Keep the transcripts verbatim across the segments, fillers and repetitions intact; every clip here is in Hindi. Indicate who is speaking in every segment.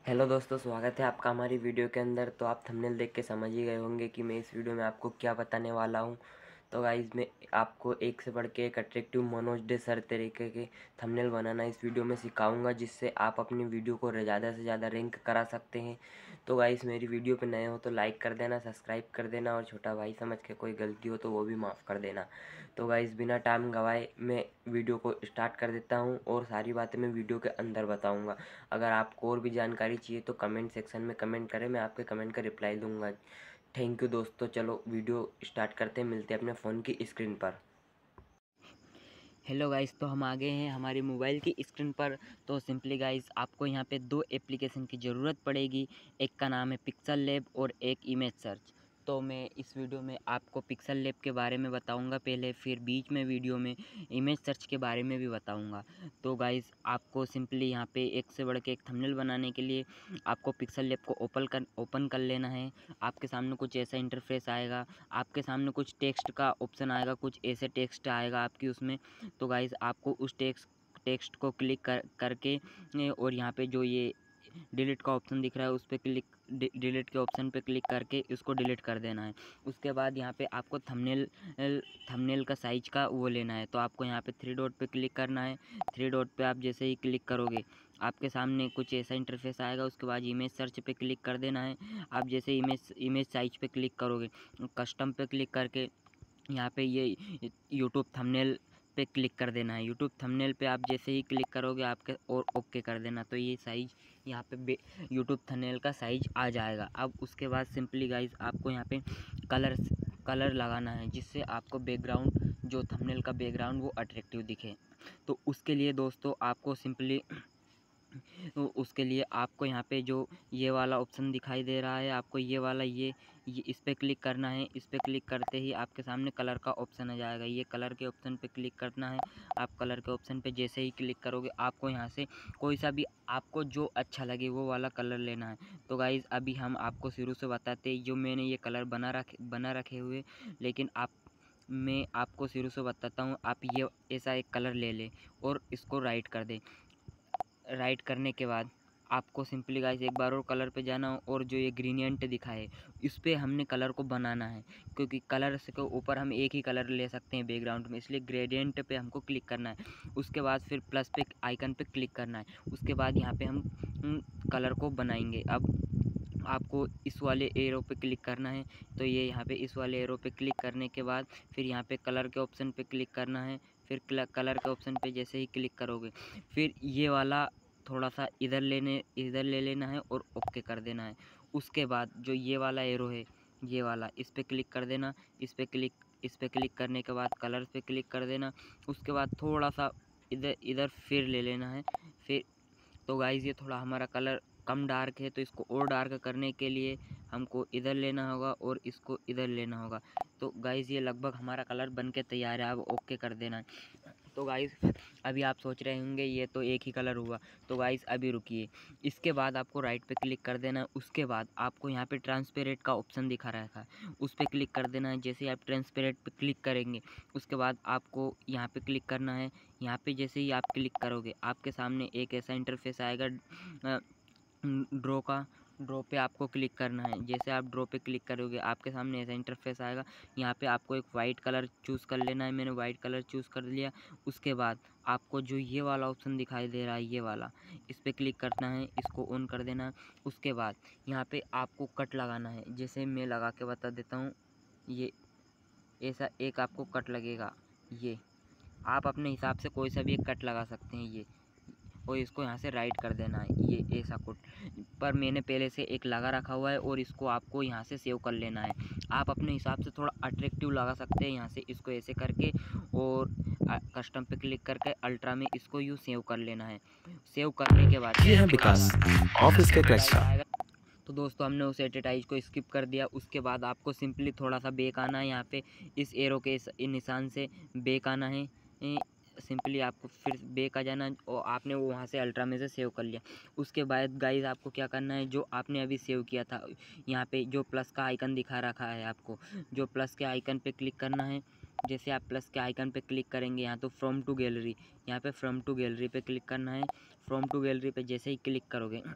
Speaker 1: हेलो दोस्तों, स्वागत है आपका हमारी वीडियो के अंदर। तो आप थंबनेल देख के समझ ही गए होंगे कि मैं इस वीडियो में आपको क्या बताने वाला हूं। तो गाइस, मैं आपको एक से बढ़ के एक अट्रैक्टिव मोनोज सर तरीके के थंबनेल बनाना इस वीडियो में सिखाऊंगा, जिससे आप अपनी वीडियो को ज़्यादा से ज़्यादा रैंक करा सकते हैं। तो गाइस, मेरी वीडियो पे नए हो तो लाइक कर देना, सब्सक्राइब कर देना, और छोटा भाई समझ के कोई गलती हो तो वो भी माफ़ कर देना। तो गाइस, बिना टाइम गवाए मैं वीडियो को स्टार्ट कर देता हूँ, और सारी बातें मैं वीडियो के अंदर बताऊँगा। अगर आपको और भी जानकारी चाहिए तो कमेंट सेक्शन में कमेंट करें, मैं आपके कमेंट का रिप्लाई दूंगा। थैंक यू दोस्तों। चलो वीडियो स्टार्ट करते हैं, मिलते हैं अपने फ़ोन की स्क्रीन पर। हेलो गाइस, तो हम आ गए हैं हमारी मोबाइल की स्क्रीन पर। तो सिंपली गाइस, आपको यहाँ पे दो एप्लीकेशन की ज़रूरत पड़ेगी। एक का नाम है पिक्सल लैब और एक इमेज सर्च। तो मैं इस वीडियो में आपको पिक्सल लैब के बारे में बताऊंगा पहले, फिर बीच में वीडियो में इमेज सर्च के बारे में भी बताऊंगा। तो गाइस, आपको सिंपली यहाँ पे एक से बढ़ के एक थंबनेल बनाने के लिए आपको पिक्सल लैब को ओपन कर ओपन कर लेना है। आपके सामने कुछ ऐसा इंटरफेस आएगा, आपके सामने कुछ टेक्स्ट का ऑप्शन आएगा, कुछ ऐसे टेक्स्ट आएगा आपकी उसमें। तो गाइज़, आपको उस टेक्स्ट टेक्स्ट को क्लिक कर करके ए, और यहाँ पे जो ये डिलीट का ऑप्शन दिख रहा है उस पर क्लिक डिलीट के ऑप्शन पे क्लिक करके इसको डिलीट कर देना है। उसके बाद यहाँ पे आपको थंबनेल थंबनेल का साइज का वो लेना है। तो आपको यहाँ पे थ्री डॉट पे क्लिक करना है। थ्री डॉट पे आप जैसे ही क्लिक करोगे आपके सामने कुछ ऐसा इंटरफेस आएगा। उसके बाद इमेज सर्च पे क्लिक कर देना है। आप जैसे इमेज इमेज साइज पे क्लिक करोगे, कस्टम पे क्लिक करके यहाँ पे ये यूट्यूब थंबनेल पे क्लिक कर देना है। यूट्यूब थंबनेल पे आप जैसे ही क्लिक करोगे आपके और ओके कर देना, तो ये साइज़ यहाँ पे यूट्यूब थंबनेल का साइज़ आ जाएगा। अब उसके बाद सिंपली गाइज, आपको यहाँ पे कलर कलर लगाना है, जिससे आपको बैकग्राउंड जो थंबनेल का बैकग्राउंड वो अट्रैक्टिव दिखे। तो उसके लिए दोस्तों आपको सिंपली तो उसके लिए आपको यहाँ पे जो ये वाला ऑप्शन दिखाई दे रहा है, आपको ये वाला ये ये इस पर क्लिक करना है। इस पर क्लिक करते ही आपके सामने कलर का ऑप्शन आ जाएगा। ये कलर के ऑप्शन पे क्लिक करना है। आप कलर के ऑप्शन पे जैसे ही क्लिक करोगे आपको यहाँ से कोई सा भी आपको जो अच्छा लगे वो वाला कलर लेना है। तो गाइज़, अभी हम आपको शुरू से बताते जो मैंने ये कलर बना रखे बना रखे हुए, लेकिन आप मैं आपको शुरू से बताता हूँ। आप ये ऐसा एक कलर ले लें और इसको राइट कर दें। राइट करने के बाद आपको सिंपली गाइस एक बार और कलर पे जाना, और जो ये ग्रेडिएंट दिखा है इस पर हमने कलर को बनाना है, क्योंकि कलर से के ऊपर हम एक ही कलर ले सकते हैं बैकग्राउंड में, इसलिए ग्रेडिएंट पे हमको क्लिक करना है। उसके बाद फिर प्लस पे आइकन पे क्लिक करना है। उसके बाद यहाँ पे हम कलर को बनाएंगे। अब आपको इस वाले एरो पे क्लिक करना है। तो ये यहाँ पे इस वाले एरो पे क्लिक करने के बाद फिर यहाँ पे कलर के ऑप्शन पे क्लिक करना है। फिर कलर के ऑप्शन पे जैसे ही क्लिक करोगे फिर ये वाला थोड़ा सा इधर लेने इधर ले लेना है और ओके कर देना है। उसके बाद जो ये वाला एरो है, ये वाला, इस पर क्लिक कर देना। इस पर क्लिक इस पर क्लिक करने के बाद कलर पे क्लिक कर देना। उसके बाद थोड़ा सा इधर इधर फिर ले लेना है। फिर तो गाइज़, ये थोड़ा हमारा कलर कम डार्क है, तो इसको और डार्क करने के लिए हमको इधर लेना होगा और इसको इधर लेना होगा। तो गाइज़, ये लगभग हमारा कलर बन के तैयार है। अब ओके कर देना है। तो गाइज़, अभी आप सोच रहे होंगे ये तो एक ही कलर हुआ। तो गाइज़, अभी रुकिए। इसके बाद आपको राइट पे क्लिक कर देना है। उसके बाद आपको यहाँ पे ट्रांसपेरेंट का ऑप्शन दिखा रखा है, उस पर क्लिक कर देना है। जैसे ही आप ट्रांसपेरेंट पे क्लिक करेंगे उसके बाद आपको यहाँ पे क्लिक करना है। यहाँ पे जैसे ही आप क्लिक करोगे आपके सामने एक ऐसा इंटरफेस आएगा ड्रॉ का। ड्रॉ पे आपको क्लिक करना है। जैसे आप ड्रॉ पे क्लिक करोगे आपके सामने ऐसा इंटरफेस आएगा। यहाँ पे आपको एक वाइट कलर चूज़ कर लेना है। मैंने वाइट कलर चूज़ कर लिया। उसके बाद आपको जो ये वाला ऑप्शन दिखाई दे रहा है, ये वाला, इस पर क्लिक करना है, इसको ऑन कर देना है। उसके बाद यहाँ पे आपको कट लगाना है। जैसे मैं लगा के बता देता हूँ। ये ऐसा एक आपको कट लगेगा। ये आप अपने हिसाब से कोई सा भी एक कट लगा सकते हैं। ये और इसको यहाँ से राइट कर देना है। ये ऐसा कुछ पर मैंने पहले से एक लगा रखा हुआ है और इसको आपको यहाँ से सेव कर लेना है। आप अपने हिसाब से थोड़ा अट्रैक्टिव लगा सकते हैं यहाँ से, इसको ऐसे करके, और कस्टम पे क्लिक करके अल्ट्रा में इसको यूँ सेव कर लेना है। सेव करने के बाद
Speaker 2: ये है विकास ऑफिस के क्रैक्स।
Speaker 1: तो दोस्तों, हमने उस एडिटाइज को स्किप कर दिया। उसके बाद आपको सिंपली थोड़ा सा बैक आना है। यहाँ पे इस एरो के इस निशान से बैक आना है। सिंपली आपको फिर बैक आ जाना, और आपने वो वहाँ से अल्ट्रा में से सेव कर लिया। उसके बाद गाइज, आपको क्या करना है, जो आपने अभी सेव किया था यहाँ पे जो प्लस का आइकन दिखा रखा है, आपको जो प्लस के आइकन पे क्लिक करना है। जैसे आप प्लस के आइकन पे क्लिक करेंगे यहाँ, तो फ्रॉम टू गैलरी, यहाँ पे फ्रॉम टू गैलरी पे क्लिक करना है। फ्रॉम टू गैलरी पे जैसे ही क्लिक करोगे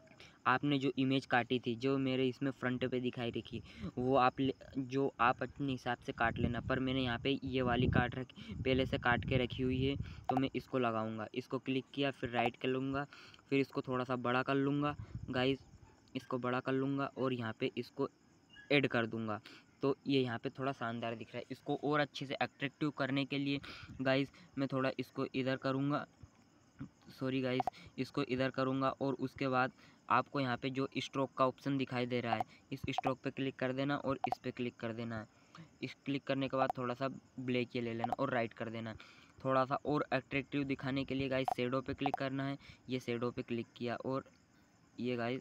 Speaker 1: आपने जो इमेज काटी थी, जो मेरे इसमें फ्रंट पे दिखाई रखी, वो आप जो आप अपने हिसाब से काट लेना। पर मैंने यहाँ पे ये वाली काट रखी, पहले से काट के रखी हुई है, तो मैं इसको लगाऊंगा। इसको क्लिक किया, फिर राइट कर लूँगा, फिर इसको थोड़ा सा बड़ा कर लूँगा गाइस, इसको बड़ा कर लूँगा और यहाँ पे इसको ऐड कर दूँगा। तो ये यहाँ पे थोड़ा शानदार दिख रहा है। इसको और अच्छे से अट्रैक्टिव करने के लिए गाइस मैं थोड़ा इसको इधर करूँगा, सॉरी गाइस, इसको इधर करूँगा और उसके बाद आपको यहाँ पे जो स्ट्रोक का ऑप्शन दिखाई दे रहा है, इस स्ट्रोक पे क्लिक कर देना और इस पे क्लिक कर देना है। इस क्लिक करने के बाद थोड़ा सा ब्लैक ये ले लेना और राइट कर देना है। थोड़ा सा और अट्रैक्टिव दिखाने के लिए गाइस शेडो पे क्लिक करना है। ये शेडो पे क्लिक किया और ये गाइस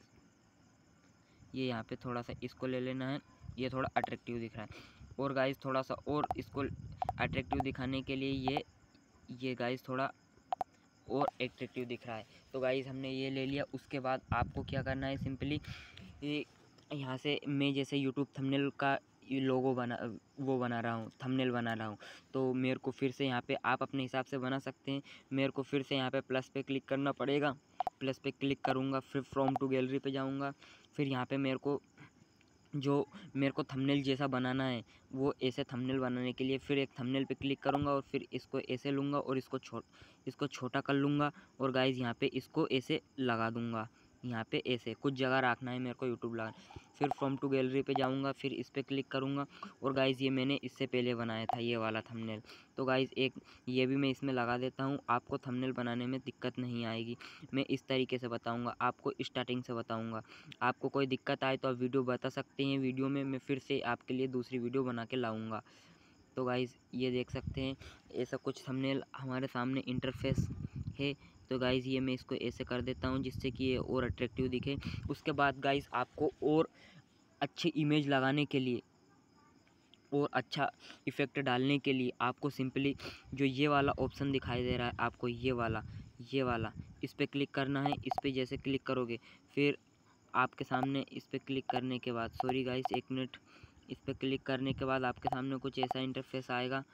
Speaker 1: ये यहाँ पे थोड़ा सा इसको ले लेना है, ये थोड़ा अट्रैक्टिव दिख रहा है। और गाइस थोड़ा सा और इसको अट्रैक्टिव दिखाने के लिए ये ये गाइस थोड़ा और अट्रैक्टिव दिख रहा है। तो गाइस हमने ये ले लिया। उसके बाद आपको क्या करना है, सिंपली यहाँ से मैं जैसे यूट्यूब थंबनेल का लोगो बना वो बना रहा हूँ, थंबनेल बना रहा हूँ, तो मेरे को फिर से यहाँ पे आप अपने हिसाब से बना सकते हैं। मेरे को फिर से यहाँ पे प्लस पे क्लिक करना पड़ेगा। प्लस पे क्लिक करूँगा, फिर फ्रॉम टू गैलरी पे जाऊँगा। फिर यहाँ पे मेरे को जो मेरे को थंबनेल जैसा बनाना है, वो ऐसे थंबनेल बनाने के लिए फिर एक थंबनेल पे क्लिक करूँगा और फिर इसको ऐसे लूँगा और इसको छोट इसको छोटा कर लूँगा और गाइज़ यहाँ पे इसको ऐसे लगा दूँगा। यहाँ पे ऐसे कुछ जगह रखना है मेरे को यूट्यूब लगा। फिर फ्रॉम टू गैलरी पे जाऊँगा, फिर इस पे क्लिक करूँगा और गाइज़ ये मैंने इससे पहले बनाया था ये वाला थंबनेल। तो गाइज़ एक ये भी मैं इसमें लगा देता हूँ। आपको थंबनेल बनाने में दिक्कत नहीं आएगी। मैं इस तरीके से बताऊँगा, आपको स्टार्टिंग से बताऊँगा। आपको कोई दिक्कत आए तो आप वीडियो बता सकते हैं। वीडियो में मैं फिर से आपके लिए दूसरी वीडियो बना के लाऊँगा। तो गाइज़ ये देख सकते हैं, ऐसा कुछ थंबनेल हमारे सामने इंटरफेस है। तो गाइज़ ये मैं इसको ऐसे कर देता हूँ जिससे कि ये और अट्रैक्टिव दिखे। उसके बाद गाइज़ आपको और अच्छी इमेज लगाने के लिए और अच्छा इफ़ेक्ट डालने के लिए आपको सिंपली जो ये वाला ऑप्शन दिखाई दे रहा है आपको, ये वाला ये वाला इस पर क्लिक करना है। इस पर जैसे क्लिक करोगे फिर आपके सामने इस पर क्लिक करने के बाद, सॉरी गाइस एक मिनट, इस पर क्लिक करने के बाद आपके सामने कुछ ऐसा इंटरफेस आएगा।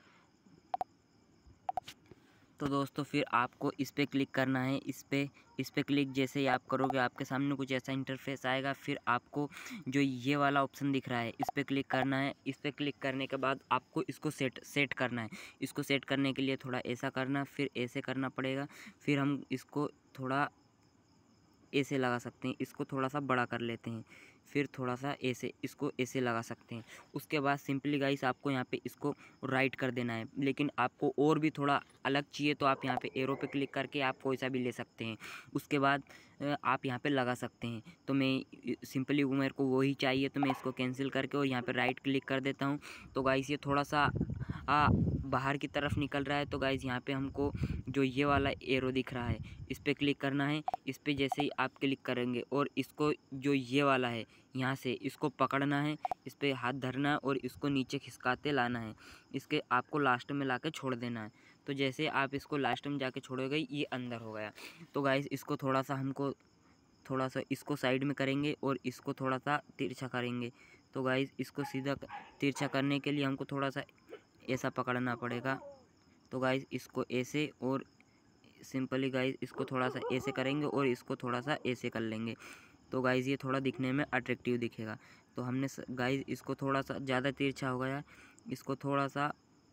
Speaker 1: तो दोस्तों फिर आपको इस पर क्लिक करना है। इस पर इस पर क्लिक जैसे ही आप करोगे आपके सामने कुछ ऐसा इंटरफेस आएगा। फिर आपको जो ये वाला ऑप्शन दिख रहा है इस पर क्लिक करना है। इस पर क्लिक करने के बाद आपको इसको सेट सेट करना है। इसको सेट करने के लिए थोड़ा ऐसा करना, फिर ऐसे करना पड़ेगा। फिर हम इसको थोड़ा ऐसे लगा सकते हैं, इसको थोड़ा सा बड़ा कर लेते हैं, फिर थोड़ा सा ऐसे इसको ऐसे लगा सकते हैं। उसके बाद सिंपली गाइस आपको यहाँ पे इसको राइट कर देना है। लेकिन आपको और भी थोड़ा अलग चाहिए तो आप यहाँ पे एरो पे क्लिक करके आप कोई सा भी ले सकते हैं। उसके बाद आप यहाँ पे लगा सकते हैं। तो मैं सिंपली वो मेरे को वही चाहिए तो मैं इसको कैंसिल करके और यहाँ पे राइट क्लिक कर देता हूँ। तो गाइस ये थोड़ा सा आ, बाहर की तरफ निकल रहा है। तो गाइस यहाँ पे हमको जो ये वाला एरो दिख रहा है इस पर क्लिक करना है। इस पर जैसे ही आप क्लिक करेंगे और इसको जो ये वाला है यहाँ से इसको पकड़ना है, इस पर हाथ धरना है और इसको नीचे खिसकाते लाना है। इसके आपको लास्ट में लाके छोड़ देना है। तो जैसे आप इसको लास्ट में जाके छोड़ोगे ये अंदर हो गया। तो गाइस इसको थोड़ा सा हमको थोड़ा सा इसको साइड में करेंगे और इसको थोड़ा सा तिरछा करेंगे। तो गाइस इसको सीधा तिरछा करने के लिए हमको थोड़ा सा ऐसा पकड़ना पड़ेगा। तो गाइस इसको ऐसे और सिंपली गाइस इसको थोड़ा सा ऐसे करेंगे और इसको थोड़ा सा ऐसे कर लेंगे। तो गाइस ये थोड़ा दिखने में अट्रैक्टिव दिखेगा। तो हमने गाइस इसको थोड़ा सा ज़्यादा तिरछा हो गया, इसको थोड़ा सा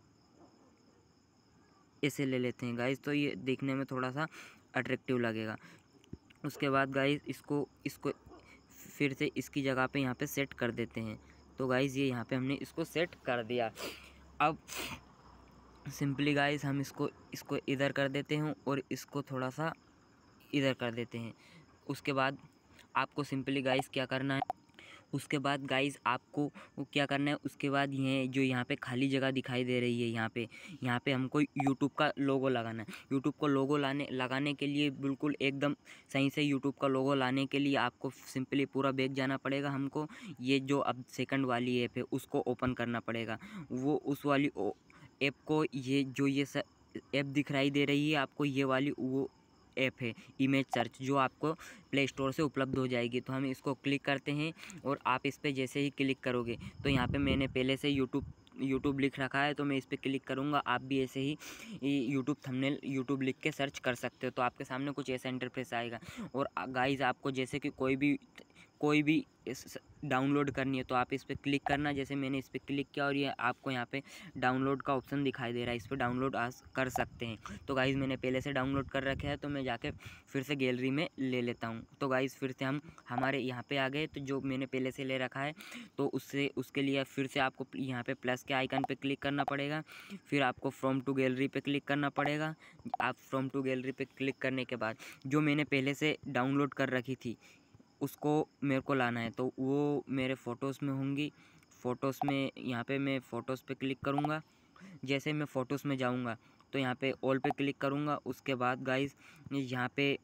Speaker 1: ऐसे ले लेते हैं गाइस, तो ये देखने में थोड़ा सा अट्रैक्टिव लगेगा। उसके बाद गाइस इसको इसको फिर से इसकी जगह पे यहाँ पे सेट कर देते हैं। तो गाइस ये यहाँ पे हमने इसको सेट कर दिया। अब सिंपली गाइस हम इसको इसको इधर कर देते हैं और इसको थोड़ा सा इधर कर देते हैं। उसके बाद आपको सिंपली गाइस क्या करना है, उसके बाद गाइस आपको क्या करना है, उसके बाद ये जो यहाँ पे खाली जगह दिखाई दे रही है यहाँ पे यहाँ पे हमको यूट्यूब का लोगो लगाना है। यूट्यूब को लोगो लाने लगाने के लिए बिल्कुल एकदम सही से यूट्यूब का लोगो लाने के लिए आपको सिंपली पूरा बैक जाना पड़ेगा। हमको ये जो अब सेकंड वाली ऐप है उसको ओपन करना पड़ेगा। वो उस वाली ऐप को ये जो ये ऐप दिखाई दे रही है आपको, ये वाली वो ऐप है इमेज सर्च, जो आपको प्ले स्टोर से उपलब्ध हो जाएगी। तो हम इसको क्लिक करते हैं और आप इस पर जैसे ही क्लिक करोगे तो यहाँ पे मैंने पहले से यूट्यूब यूट्यूब लिख रखा है तो मैं इस पर क्लिक करूँगा। आप भी ऐसे ही यूट्यूब थंबनेल यूट्यूब लिख के सर्च कर सकते हो, तो आपके सामने कुछ ऐसा इंटरफेस आएगा। और गाइज़ आपको जैसे कि कोई भी कोई भी डाउनलोड करनी है तो आप इस पर क्लिक करना। जैसे मैंने इस पर क्लिक किया और ये आपको यहाँ पे डाउनलोड का ऑप्शन दिखाई दे रहा है, इस पर डाउनलोड आज कर सकते हैं। तो गाइज़ मैंने पहले से डाउनलोड कर रखे है, तो मैं जाके फिर से गैलरी में ले लेता हूँ। तो गाइज़ फिर से हम हमारे यहाँ पे आ गए, तो जो मैंने पहले से ले रखा है तो उससे उसके लिए फिर से आपको यहाँ पे प्लस के आइकन पे क्लिक करना पड़ेगा। फिर आपको फ्रॉम टू गैलरी पे क्लिक करना पड़ेगा। आप फ्रॉम टू गैलरी पे क्लिक करने के बाद जो मैंने पहले से डाउनलोड कर रखी थी उसको मेरे को लाना है, तो वो मेरे फ़ोटोज़ में होंगी। फ़ोटोज़ में यहाँ पे मैं फ़ोटोज़ पे क्लिक करूँगा। जैसे मैं फ़ोटोज़ में जाऊँगा तो यहाँ पे ऑल पे क्लिक करूँगा। उसके बाद गाइज़ यहाँ पे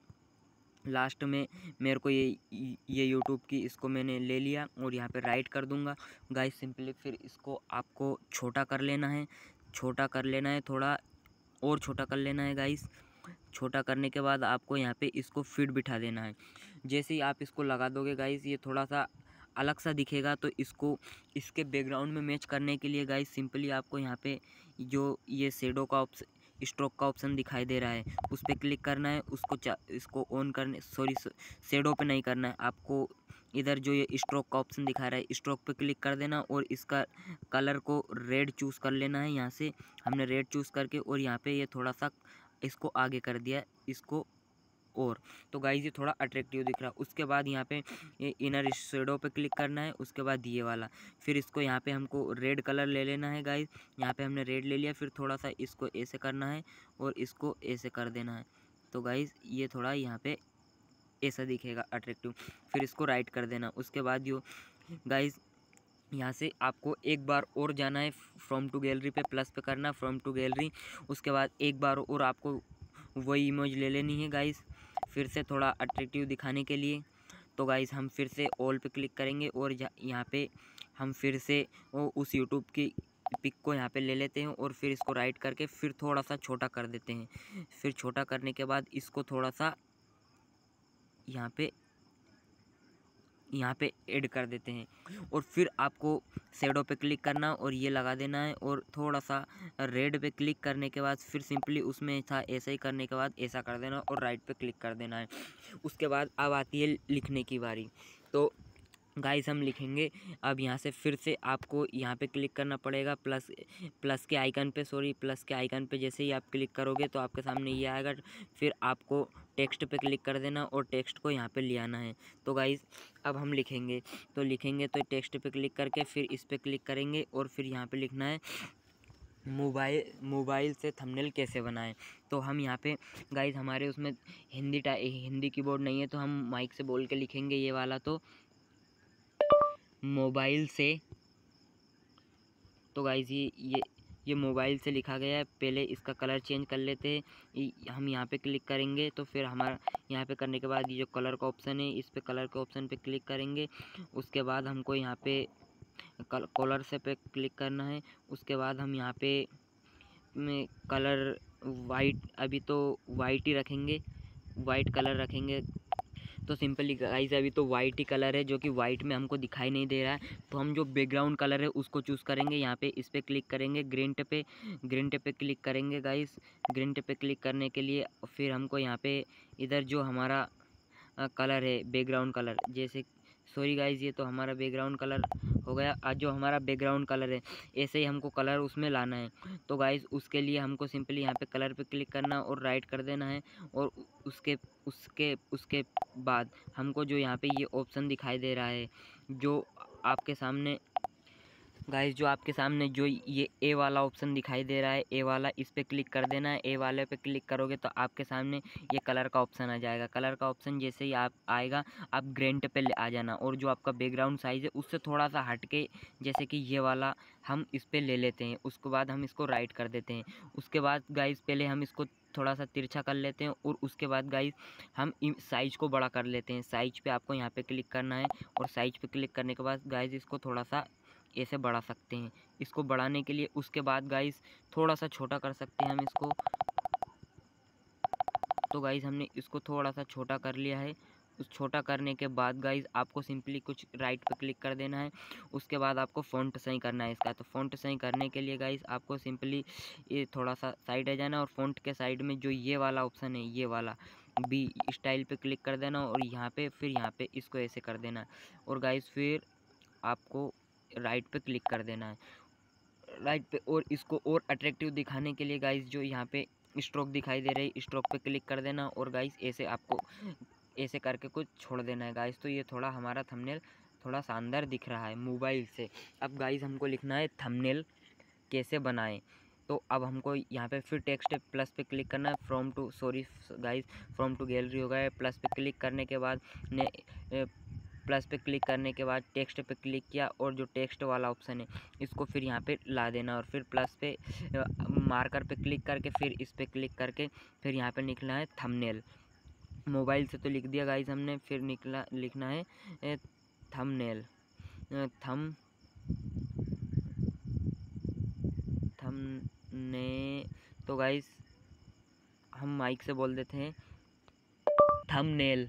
Speaker 1: लास्ट में मेरे को ये ये यूट्यूब की इसको मैंने ले लिया और यहाँ पे राइट कर दूँगा गाइज़ सिंपली। फिर इसको आपको छोटा कर लेना है, छोटा कर लेना है, थोड़ा और छोटा कर लेना है गाइज़। छोटा करने के बाद आपको यहाँ पे इसको फिट बिठा देना है। जैसे ही आप इसको लगा दोगे गाइज़ ये थोड़ा सा अलग सा दिखेगा, तो इसको इसके बैकग्राउंड में मैच करने के लिए गाइज़ सिंपली आपको यहाँ पे जो ये शेडो का ऑप्शन स्ट्रोक का ऑप्शन दिखाई दे रहा है उस पर क्लिक करना है। उसको चा इसको ऑन करने सॉरी शेडो पे नहीं करना है आपको, इधर जो ये स्ट्रोक का ऑप्शन दिखा रहा है स्ट्रोक पे क्लिक कर देना और इसका कलर को रेड चूज़ कर लेना है। यहाँ से हमने रेड चूज़ करके और यहाँ पे ये थोड़ा सा इसको आगे कर दिया इसको, और तो गाइज़ ये थोड़ा अट्रैक्टिव दिख रहा है। उसके बाद यहाँ पे ये इनर शेडो पे क्लिक करना है। उसके बाद ये वाला फिर इसको यहाँ पे हमको रेड कलर ले लेना है गाइज़। यहाँ पे हमने रेड ले लिया, फिर थोड़ा सा इसको ऐसे करना है और इसको ऐसे कर देना है। तो गाइज़ ये थोड़ा यहाँ पे ऐसा दिखेगा अट्रैक्टिव, फिर इसको राइट कर देना। उसके बाद जो गाइज़ यहाँ से आपको एक बार और जाना है, फ्रॉम टू गैलरी पे प्लस पे करना, फ्रॉम टू गैलरी। उसके बाद एक बार और आपको वही इमेज ले लेनी है गाइज़, फिर से थोड़ा अट्रैक्टिव दिखाने के लिए। तो गाइज़ हम फिर से ऑल पे क्लिक करेंगे और यहाँ पे हम फिर से वो उस यूट्यूब की पिक को यहाँ पे ले लेते हैं और फिर इसको राइट करके फिर थोड़ा सा छोटा कर देते हैं। फिर छोटा करने के बाद इसको थोड़ा सा यहाँ पे यहाँ पे ऐड कर देते हैं और फिर आपको शेडो पे क्लिक करना और ये लगा देना है और थोड़ा सा रेड पे क्लिक करने के बाद फिर सिंपली उसमें था ऐसा ही करने के बाद ऐसा कर देना और राइट पे क्लिक कर देना है। उसके बाद अब आती है लिखने की बारी। तो गाइस हम लिखेंगे अब यहाँ से फिर से आपको यहाँ पे क्लिक करना पड़ेगा प्लस प्लस के आइकन पे सॉरी प्लस के आइकन पे जैसे ही आप क्लिक करोगे तो आपके सामने ये आएगा। फिर आपको टेक्स्ट पे क्लिक कर देना और टेक्स्ट को यहाँ पे ले आना है। तो गाइस अब हम लिखेंगे तो लिखेंगे तो टेक्स्ट पे क्लिक करके फिर इस पर क्लिक करेंगे और फिर यहाँ पे लिखना है मोबाइल मोबाइल से थंबनेल कैसे बनाएं। तो हम यहाँ पे गाइस हमारे उसमें हिंदी टा हिंदी कीबोर्ड नहीं है तो हम माइक से बोल के लिखेंगे ये वाला। तो मोबाइल से तो गाइस ये ये ये मोबाइल से लिखा गया है। पहले इसका कलर चेंज कर लेते हैं। हम यहाँ पे क्लिक करेंगे तो फिर हमारा यहाँ पे करने के बाद ये जो कलर का ऑप्शन है इस पे कलर के ऑप्शन पे क्लिक करेंगे। उसके बाद हमको यहाँ पे कलर से पे क्लिक करना है। उसके बाद हम यहाँ पे में कलर वाइट अभी तो वाइट ही रखेंगे, वाइट कलर रखेंगे। तो सिंपली गाइस अभी तो वाइट ही कलर है जो कि वाइट में हमको दिखाई नहीं दे रहा है। तो हम जो बैकग्राउंड कलर है उसको चूज़ करेंगे। यहाँ पे इस पर क्लिक करेंगे, ग्रीन टे पे ग्रीन टे पे क्लिक करेंगे गाइस। ग्रीन टे पे क्लिक करने के लिए फिर हमको यहाँ पे इधर जो हमारा कलर है बैकग्राउंड कलर जैसे सॉरी गाइस ये तो हमारा बैकग्राउंड कलर हो गया। आज जो हमारा बैकग्राउंड कलर है ऐसे ही हमको कलर उसमें लाना है। तो गाइस उसके लिए हमको सिंपली यहाँ पे कलर पे क्लिक करना और राइट कर देना है और उसके उसके उसके बाद हमको जो यहाँ पे ये ऑप्शन दिखाई दे रहा है जो आपके सामने गाइस जो आपके सामने जो ये ए वाला ऑप्शन दिखाई दे रहा है ए वाला इस पर क्लिक कर देना है। ए वाले पे क्लिक करोगे तो आपके सामने ये कलर का ऑप्शन आ जाएगा। कलर का ऑप्शन जैसे ही आप आएगा आप ग्रेंट पे आ जाना और जो आपका बैकग्राउंड साइज़ है उससे थोड़ा सा हट के जैसे कि ये वाला हम इस पर ले लेते हैं। उसके बाद हम इसको राइट कर देते हैं। उसके बाद गाइस पहले हम इसको थोड़ा सा तिरछा कर लेते हैं और उसके बाद गाइस हम साइज़ को बड़ा कर लेते हैं। साइज पे आपको यहाँ पे क्लिक करना है और साइज पे क्लिक करने के बाद गाइस इसको थोड़ा सा ऐसे बढ़ा सकते हैं। इसको बढ़ाने के लिए उसके बाद गाइस थोड़ा सा छोटा कर सकते हैं हम इसको। तो गाइस हमने इसको थोड़ा सा छोटा कर लिया है उस छोटा करने के बाद गाइज़ आपको सिंपली कुछ राइट पे क्लिक कर देना है। उसके बाद आपको फ़ॉन्ट सही करना है इसका। तो फ़ॉन्ट सही करने के लिए गाइज़ आपको सिंपली ये थोड़ा सा साइड आ जाना और फ़ॉन्ट के साइड में जो ये वाला ऑप्शन है, ये वाला बी स्टाइल पे क्लिक कर देना और यहाँ पे फिर यहाँ पे इसको ऐसे कर देना और गाइज़ फिर आपको राइट पे क्लिक कर देना है राइट पे। और इसको और अट्रैक्टिव दिखाने के लिए गाइज़ जो यहाँ पे स्ट्रोक दिखाई दे रही है, स्ट्रोक पे क्लिक कर देना और गाइज़ ऐसे आपको ऐसे करके कुछ छोड़ देना है गाइज़। तो ये थोड़ा हमारा थंबनेल थोड़ा शानदार दिख रहा है मोबाइल से। अब गाइज़ हमको लिखना है थंबनेल कैसे बनाएं। तो अब हमको यहाँ पे फिर टेक्स्ट प्लस पे क्लिक करना है, from to sorry guys from to gallery हो गया है। प्लस पे क्लिक करने के बाद ने प्लस पे क्लिक करने के बाद टेक्स्ट पे क्लिक किया और जो टेक्स्ट वाला ऑप्शन है इसको फिर यहाँ पे ला देना और फिर प्लस पे मार्कर पे क्लिक करके फिर इस पे क्लिक करके फिर यहाँ पे निकलना है थंबनेल। मोबाइल से तो लिख दिया गाइस हमने, फिर निकला लिखना है थंबनेल। थम थंबने तो गाइस हम माइक से बोल देते हैं थंबनेल।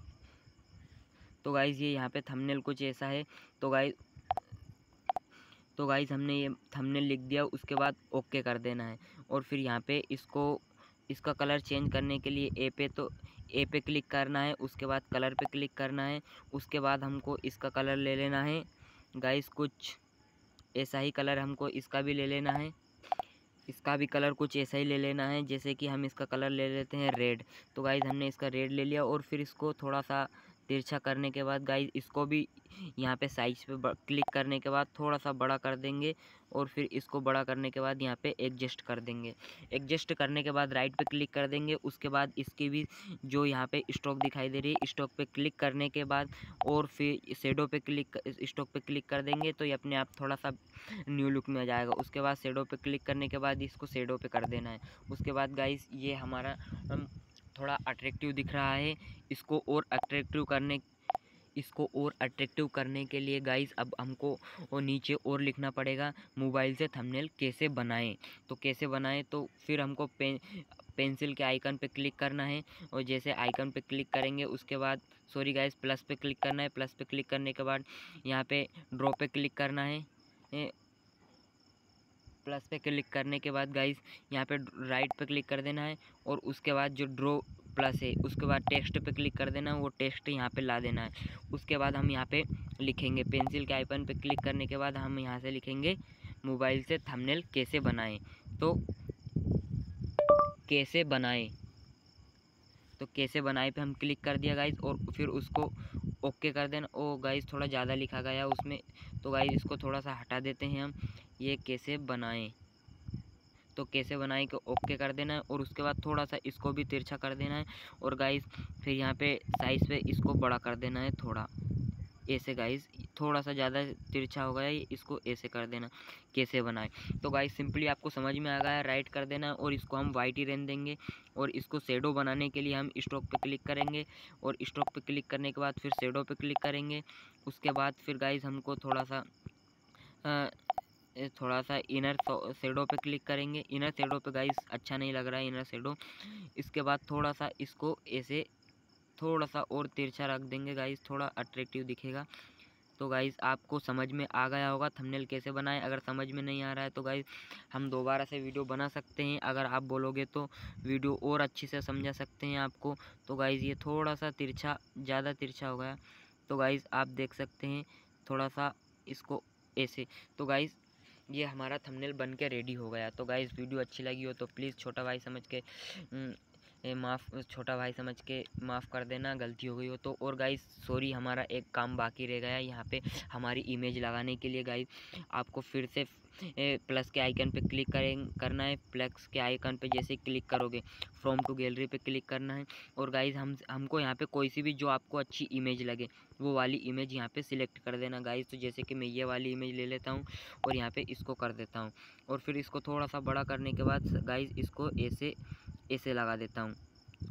Speaker 1: तो गाइस ये यहाँ पे थंबनेल कुछ ऐसा है। तो गाइस तो गाइस हमने ये थंबनेल लिख दिया। उसके बाद ओके कर देना है और फिर यहाँ पे इसको इसका कलर चेंज करने के लिए ए पे तो ए पे क्लिक करना है। उसके बाद कलर पे क्लिक करना है। उसके बाद हमको इसका कलर ले लेना है गाइस, कुछ ऐसा ही कलर हमको इसका भी ले लेना है। इसका भी कलर कुछ ऐसा ही ले लेना है, जैसे कि हम इसका कलर ले लेते हैं रेड। तो गाइस हमने इसका रेड ले लिया और फिर इसको थोड़ा सा तिरछा करने के बाद गाइस इसको भी यहाँ पे साइज पे क्लिक करने के बाद थोड़ा सा बड़ा कर देंगे और फिर इसको बड़ा करने के बाद यहाँ पे एडजस्ट कर देंगे। एडजस्ट करने के बाद राइट पे क्लिक कर देंगे। उसके बाद इसकी भी जो यहाँ पे स्ट्रोक दिखाई दे रही है, स्ट्रोक पे क्लिक करने के बाद और फिर शेडो पे क्लिक स्ट्रोक पे क्लिक कर देंगे तो ये अपने आप थोड़ा सा न्यू लुक में आ जाएगा। उसके बाद शेडो पे क्लिक करने के बाद इसको शेडो पे कर देना है। उसके बाद गाइस ये हमारा थोड़ा अट्रैक्टिव दिख रहा है। इसको और अट्रैक्टिव करने इसको और अट्रैक्टिव करने के लिए गाइस अब हमको और नीचे और लिखना पड़ेगा मोबाइल से थंबनेल कैसे बनाएं। तो कैसे बनाएं तो फिर हमको पेन पेंसिल के आइकन पे क्लिक करना है और जैसे आइकन पे क्लिक करेंगे उसके बाद सॉरी गाइस प्लस पे क्लिक करना है। प्लस पे क्लिक करने के बाद यहाँ पे ड्रॉ पे क्लिक करना है। प्लस पे क्लिक करने के बाद गाइस यहाँ पे राइट पे क्लिक कर देना है और उसके बाद जो ड्रॉ प्लस है उसके बाद टेक्स्ट पे क्लिक कर देना है, वो टेक्स्ट यहाँ पे ला देना है। उसके बाद हम यहाँ पे लिखेंगे पेंसिल के आइकन पे क्लिक करने के बाद हम यहाँ से लिखेंगे मोबाइल से थंबनेल कैसे बनाएं। तो कैसे बनाएं तो कैसे बनाए पे हम क्लिक कर दिया गाइस और फिर उसको ओके कर देना। ओ गाइस थोड़ा ज़्यादा लिखा गया उसमें, तो गाइस इसको थोड़ा सा हटा देते हैं हम। ये कैसे बनाएं तो कैसे बनाए को ओके कर देना है और उसके बाद थोड़ा सा इसको भी तिरछा कर देना है और गाइस फिर यहाँ पे साइज़ पे इसको बड़ा कर देना है थोड़ा ऐसे। गाइस थोड़ा सा ज़्यादा तिरछा हो गया, इसको ऐसे कर देना कैसे बनाए। तो गाइस सिंपली आपको समझ में आ गया, राइट कर देना और इसको हम वाइट ही रहने देंगे। और इसको शेडो बनाने के लिए हम स्ट्रोक पे क्लिक करेंगे और स्ट्रोक पे क्लिक करने के बाद फिर शेडो पे क्लिक करेंगे। उसके बाद फिर गाइस हमको थोड़ा सा आ, थोड़ा सा इनर शेडो पे क्लिक करेंगे। इनर शेडो पे गाइस अच्छा नहीं लग रहा है इनर शेडो। इसके बाद थोड़ा सा इसको ऐसे थोड़ा सा और तिरछा रख देंगे गाइस, थोड़ा अट्रैक्टिव दिखेगा। तो गाइस आपको समझ में आ गया होगा थंबनेल कैसे बनाएं। अगर समझ में नहीं आ रहा है तो गाइस हम दोबारा से वीडियो बना सकते हैं। अगर आप बोलोगे तो वीडियो और अच्छी से समझा सकते हैं आपको। तो गाइस ये थोड़ा सा तिरछा ज़्यादा तिरछा हो गया, तो गाइस आप देख सकते हैं थोड़ा सा इसको ऐसे। तो गाइस ये हमारा थंबनेल बन के रेडी हो गया। तो गाइस वीडियो अच्छी लगी हो तो प्लीज़ छोटा भाई समझ के माफ़ छोटा भाई समझ के माफ़ कर देना, गलती हो गई हो तो। और गाइस सॉरी हमारा एक काम बाकी रह गया यहाँ पे हमारी इमेज लगाने के लिए। गाइस आपको फिर से प्लस के आइकन पे क्लिक करें करना है। प्लस के आइकन पे जैसे क्लिक करोगे फ्रॉम टू गैलरी पे क्लिक करना है और गाइस हम हमको यहाँ पे कोई सी भी जो आपको अच्छी इमेज लगे वो वाली इमेज यहाँ पे सिलेक्ट कर देना गाइस। तो जैसे कि मैं ये वाली इमेज ले लेता हूँ और यहाँ पे इसको कर देता हूँ और फिर इसको थोड़ा सा बड़ा करने के बाद गाइस इसको ऐसे ऐसे लगा देता हूँ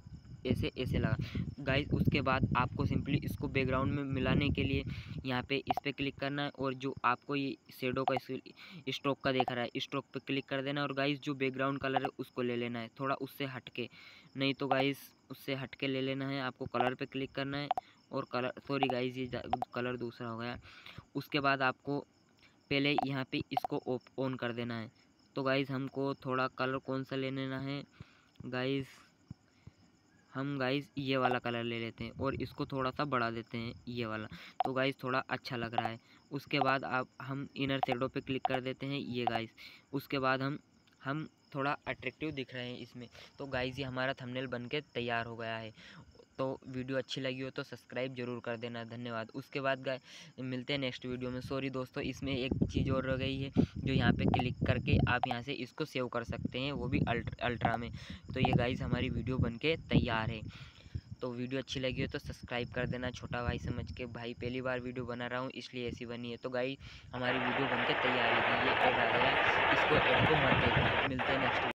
Speaker 1: ऐसे ऐसे लगा गाइस। उसके बाद आपको सिंपली इसको बैकग्राउंड में मिलाने के लिए यहाँ पे इस पर क्लिक करना है और जो आपको ये शेडो का स्ट्रोक का देख रहा है स्ट्रोक पे क्लिक कर देना और गाइस जो बैकग्राउंड कलर है उसको ले लेना है थोड़ा उससे हटके, नहीं तो गाइस उससे हटके ले लेना है। आपको कलर पे क्लिक करना है और कलर सॉरी गाइस ये कलर दूसरा हो गया। उसके बाद आपको पहले यहाँ पे इसको ऑफ ऑन कर देना है। तो गाइस हमको थोड़ा कलर कौन सा ले लेना है गाइस, हम गाइस ये वाला कलर ले लेते हैं और इसको थोड़ा सा बढ़ा देते हैं ये वाला, तो गाइस थोड़ा अच्छा लग रहा है। उसके बाद आप हम इनर शेडो पे क्लिक कर देते हैं ये गाइस। उसके बाद हम हम थोड़ा अट्रैक्टिव दिख रहे हैं इसमें। तो गाइस ये हमारा थंबनेल बनके तैयार हो गया है। तो वीडियो अच्छी लगी हो तो सब्सक्राइब जरूर कर देना, धन्यवाद। उसके बाद गाइस मिलते हैं नेक्स्ट वीडियो में। सॉरी दोस्तों इसमें एक चीज़ और रह गई है, जो यहाँ पे क्लिक करके आप यहाँ से इसको सेव कर सकते हैं, वो भी अल्ट्रा में। तो ये गाइस हमारी वीडियो बनके तैयार है। तो वीडियो अच्छी लगी हो तो सब्सक्राइब कर देना, छोटा भाई समझ के। भाई पहली बार वीडियो बना रहा हूँ इसलिए ऐसी बनी है। तो गाइस हमारी वीडियो बनके तैयार है। ये ऐड आ गया, इसको ऐड को मत देखना। मिलते हैं नेक्स्ट